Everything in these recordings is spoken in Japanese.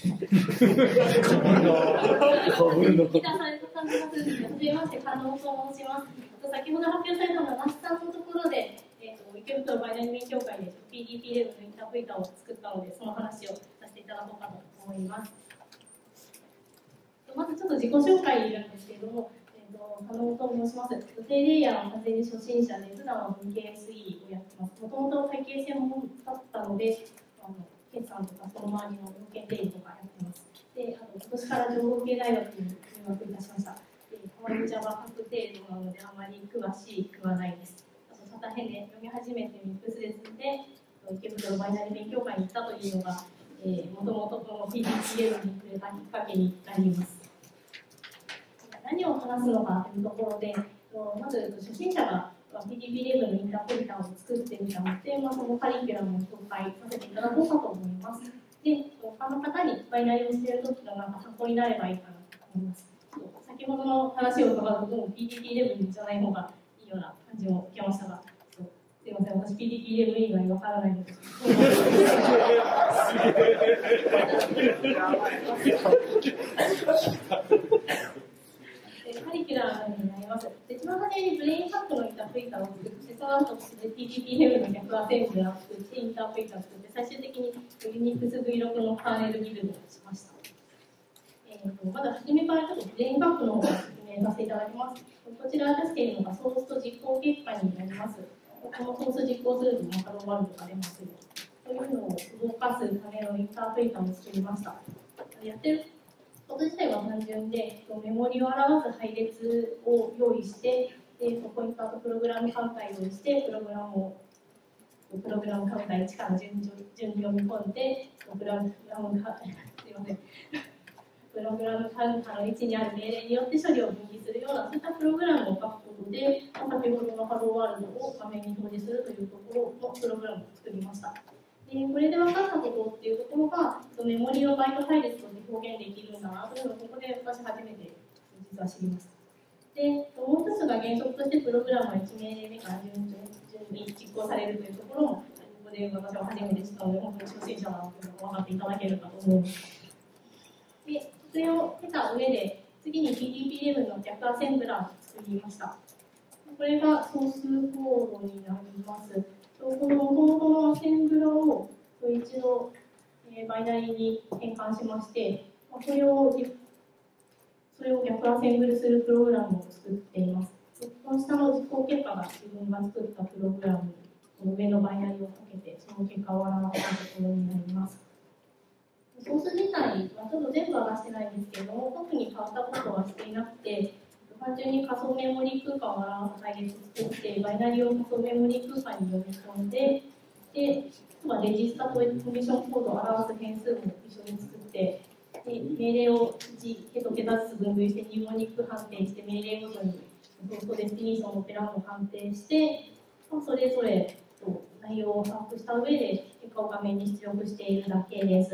ギターされた感じがするんですが、はじめまして、加納と申します。先ほど発表されたのは、那須さんのところで、池袋バイナリー勉強会で PDP レベルのインタープリターを作ったので、その話をさせていただこうかと思います。まずちょっと自己紹介なんですけれども、加納と申します。低レイヤーは完全に初心者で、普段は文系 SE をやってます。もともと会計専門だったので、決算とかその周りの文系定理とかやってます。で、あと今年から情報系大学に入学いたしました。たまに Java 書く程度なので、あまり詳しくはないです。あと、サタヘで読み始めてミックスですので、池袋バイナリー勉強会に行ったというのが、もともとこの PDPL に触れたきっかけになります。何を話すのかというところで、まず初心者が PDP レベルのインタープリターを作ってみたので、そのカリキュラムを紹介させていただこうかと思います。で、他の方にバイナリーをしているときの参考になればいいかなと思います。先ほどの話を伺うと、もう PDP レベルじゃない方がいいような感じを受けましたが、すいません、私 PDP レベル以外わからないので。カリキュラムになります。一番初めにブレインハックのインタープリターを作って、その後 PDP レベルの逆アセンブラーを作って、インタープリターを作って、最終的に Unix V6 のカーネルビルドをしました。まだ初めからちょっとブレインハックの方を説明させていただきます。こちらですけれども、ソースと実行結果になります。このソース実行するとハローワールドが出ますよ。そういうのを動かすためのインタープリターを作りました。やってること自体は単純で、メモリを表す配列を用意して、ポインターとプログラムカウンターを用意して、プログラムカウンター1から順に読み込んで、プログラムカウンターの位置にある命令によって処理を分離するような、そういったプログラムを書くことで、先ほどのハローワールドを画面に表示するというところのプログラムを作りました。これで分かったことっていうところが、メモリをバイト配列として表現できるんだなというのをここで私初めて実は知りました。で、もう一つが原則としてプログラムは1命令目から順に実行されるというところも、ここで私は初めて知ったので、本当に初心者だなというのが分かっていただけるかと思います。で、それを経た上で、次に PDP レベルの逆アセンブラーを作りました。これがソースコードになります。この元々のアセンブラを一度バイナリに変換しまして、それを逆アセンブルするプログラムを作っています。この下の実行結果が自分が作ったプログラムにこの上のバイナリをかけて、その結果を表したところになります。ソース自体はちょっと全部は出してないんですけれども、特に変わったことはしていなくて、単純に仮想メモリ空間を表す配列を作って、バイナリを仮想メモリ空間に読み込んで、レジスタとコンディションコードを表す変数も一緒に作って、命令を1桁ずつ分類して、ニモニック判定して、命令ごとにソースとデスティニーションのオペランドを判定して、それぞれと内容を把握した上で、結果を画面に出力しているだけです。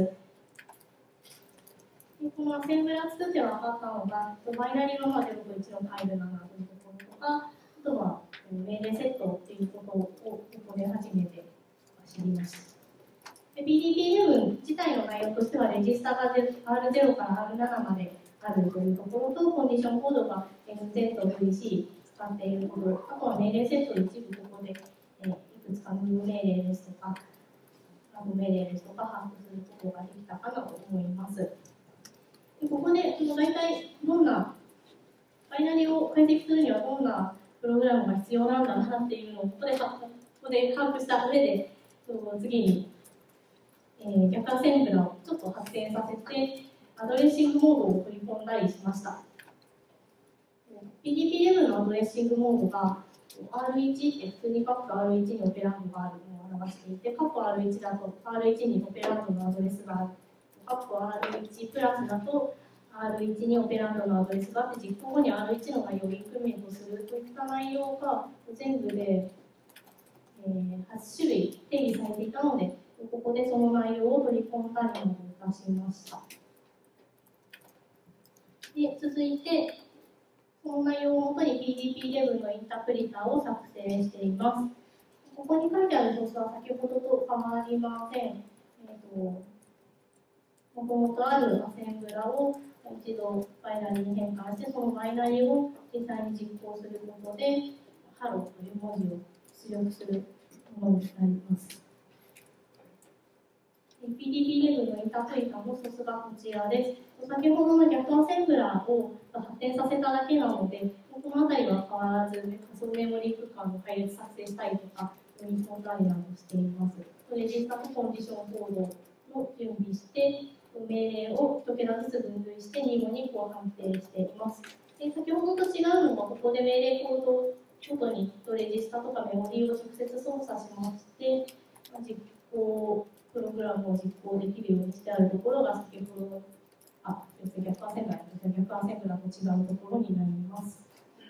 このアセンブラー作って分かったのが、バイナリの0と1のファイルだなというところとか、あとは命令セットっていうことをここで初めて知りました。PDP11 自体の内容としては、レジスタが R0 から R7 まであるというところと、コンディションコードが NZ、VC 使っていること、あとは命令セットの一部ここでいくつかの命令ですとか、命令ですとか把握することができたかなと思います。ここで大体どんなバイナリを解析するにはどんなプログラムが必要なんだなっていうのをここで把握した上で、次に、逆アセンブラーをちょっと発展させてアドレッシングモードを取り込んだりしました。PDP11 のアドレッシングモードが R1 って普通にカッコ R1 にオペランドがあるのを表していて、カッコ R1 だと R1 にオペランドのアドレスがある。カッコ R1 プラスだと R1 にオペランドのアドレスがあって、実行後に R1 の内容をインクリメントするといった内容が全部で、8種類定義されていたので、ここでその内容を取り込んだりもいたしました。で、続いて、この内容をもとに PDP11 のインタープリターを作成しています。ここに書いてあるソースは先ほどと変わりません。 もともとあるアセンブラを一度バイナリーに変換して、そのバイナリーを実際に実行することで、ハローという文字を出力するものになります。PDB-Dev のインタープリタのソースがこちらです。先ほどの逆アセンブラーを発展させただけなので、この辺りは変わらず、仮想メモリ空間の配列作成したりとか、読み込んだりなどしています。レジスタとコンディションコードを準備して、命令を1桁ずつ分類して252に判定しています。で、先ほどと違うのは、ここで命令コードごとにレジスタとかメモリを直接操作しまして、実行プログラムを実行できるようにしてあるところが先ほどの逆アセンブラーと違うところになります。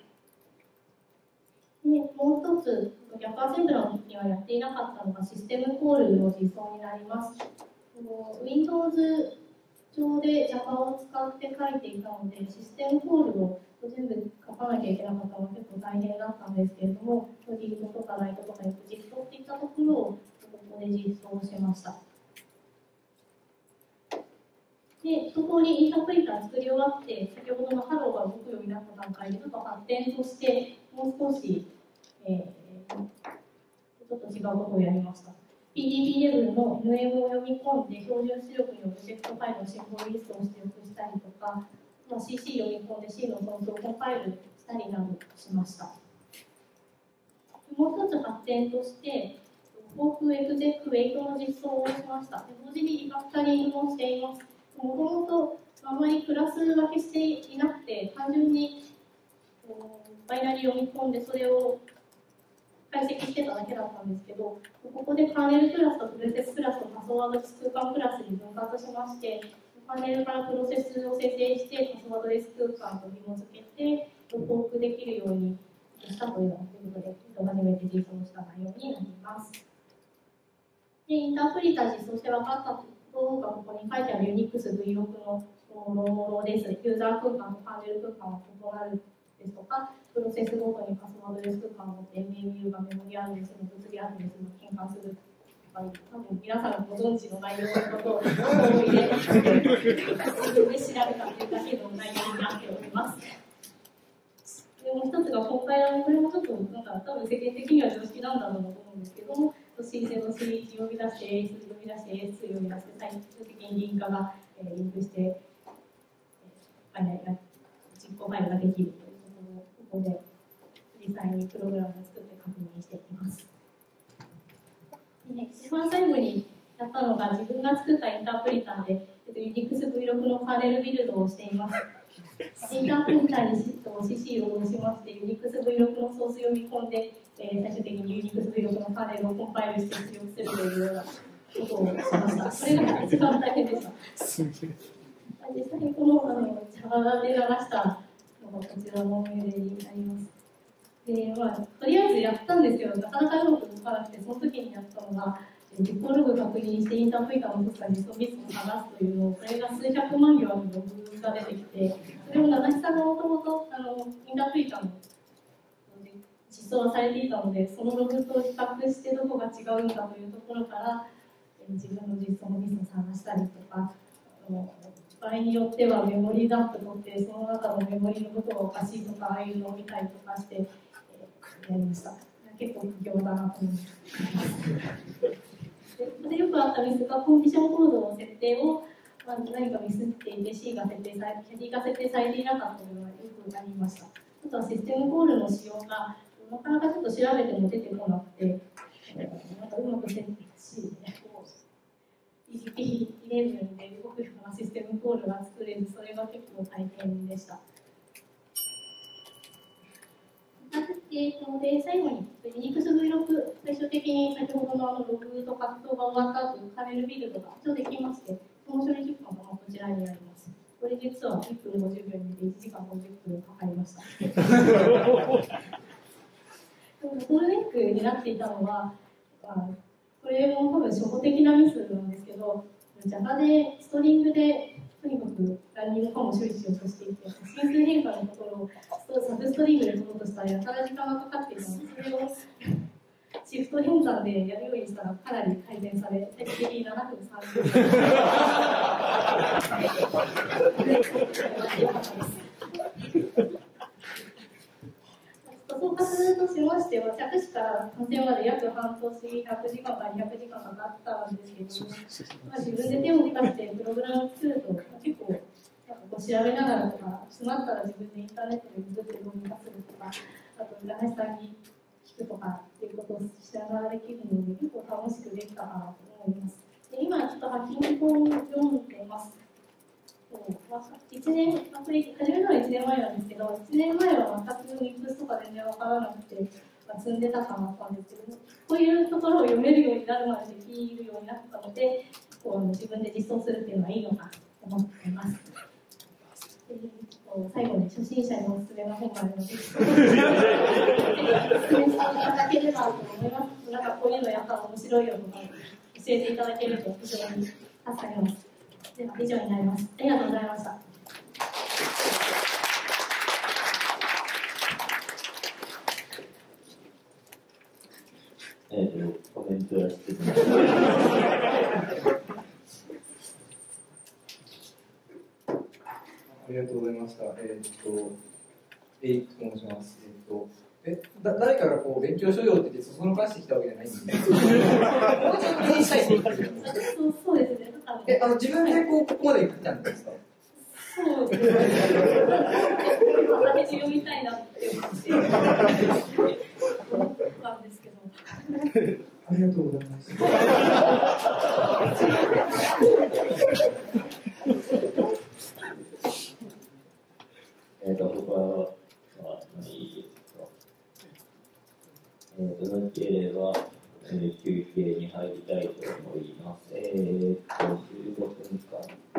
で、もう一つ、逆アセンブラーの時にはやっていなかったのがシステムコールの実装になります。Windows 上で Java を使って書いていたので、システムコールを全部書かなきゃいけなかったのは結構大変だったんですけれども、リードとかライトとかよく実装っていったところをここで実装しました。で、一通りインタープリター作り終わって、先ほどのハローが動くようになった段階で、ちょっと発展として、もう少し、ちょっと違うことをやりました。PDB-Dev の NM を読み込んで、標準出力にオブジェクトファイルのシンボルリストを出力したりとか、CC 読み込んで C のソースをコンパイルしたりなどしました。もう一つ発展として、フォークエグゼックウェイトの実装をしました。同時にリファクタリングもしています。もともとあまりクラス分けしていなくて、単純にバイナリーを読み込んで、それを解析してただけだったんですけど、ここでカーネルクラスとプロセスクラスとパスワード空間クラスに分割しまして、カーネルからプロセスを生成して、パスワードレス空間と紐付けて、フォークできるようにしたということで、初めて実装した内容になります。で、インタープリター実装して分かったことがここに書いてある Unix V6 のものです。ユーザー空間とカーネル空間は異なるですとか、プロセスごとにパスワードレス空間を持って MMU がメモリアドレスの物理アドレスに変換するとか、多分皆さんがご存知の内容のことを思い出自分で調べたというだけの内容になっております。でもう一つが今回はこれもちょっとなんか多分世間的には常識なんだろうと思うんですけども、C 線の C1 呼び出して A2 呼び出して A2 呼び出して最終的にリンカがリンクして実行ファイルができるというところをここで実際にプログラムを作って確認していきます。で、一番最後にやったのが自分が作ったインタープリターで Unix V6 のカーネルビルドをしています。インタープリターにCC を押しまして Unix V6 のソース読み込んで、最終的に Unix V6 のカーネルをコンパイルして出力するというようなことをしました。それが一番大変でした。実際にこの Java で流したのがこちらの命令になります。で、とりあえずやったんですけど、なかなかうまく動かなくて、その時にやったのが、実行ログ確認してインタープリターの実装ミスを探すというのを、それが数百万行あるログが出てきて、それを名指さんがもともとインタープリターの実装はされていたので、そのログと比較してどこが違うんだというところから、自分の実装のミスを探したりとか、場合によってはメモリーダンプ取って、その中のメモリのことがおかしいとか、ああいうのを見たりとかして、やりました。結構苦行だなと思います。ここでよくあったミスが、コンディションコードの設定を、何かミスっていて C が設定され、キャディが設定されていなかったというのがよくありました。あとはシステムコールの仕様が、なかなかちょっと調べても出てこなくて、なんかうまく設定し、PDB-Dev で動くようなシステムコールが作れず、それが結構大変でした。で、最後に Unix V6、最終的に先ほどのログと格闘が終わった後、カーネルビルドが一応できまして、その処理時間がこちらになります。これ実は1分50秒に1時間50分かかりました。ボトルネックになっていたのは、これも多分初歩的なミスなんですけど、Java でストリングでとにかくランニングファームを処理しようとしていて、変数変化のところをサブストリングで取ろうとしたらやたら時間がかかっていたので、それをシフト変換でやるようにしたらかなり改善され、最終的に7分30秒総括としましては、着手から完成まで約半年、100時間から200時間かかったんですけども、自分で手を動かしてプログラム作ると、結構、調べながらとか、詰まったら自分でインターネットでググってどうにかするとか、あと占い師さんに聞くとかっていうことをしながらできるので、結構楽しくできたかなと思います。で今ちょっとハッキング本を読んでます。1年、始めたのは1年前なんですけど、1年前は全くミックスとか全然わからなくて、積んでた感があったんですけど、こういうところを読めるようになるまでできるようになったので、自分で実装するっていうのはいいのかと思っています。最後に初心者におすすめの本があるので、ぜひおすすめしていただければと思います。なんかこういうのやったら面白いよとか教えていただけると非常に助かります。では以上になります。ありがとうございました。 コメントやってみます。 ありがとうございました。エイクと申します。誰かがこう勉強しようって言ってその返してきたわけじゃないんですね。 そうですね。 自分でここまで来たんですか。 そうですね。私読みたいなって思ったんですけど。 ありがとうございます。 僕は、ないですか。なければ、休憩に入りたいと思います。15分間。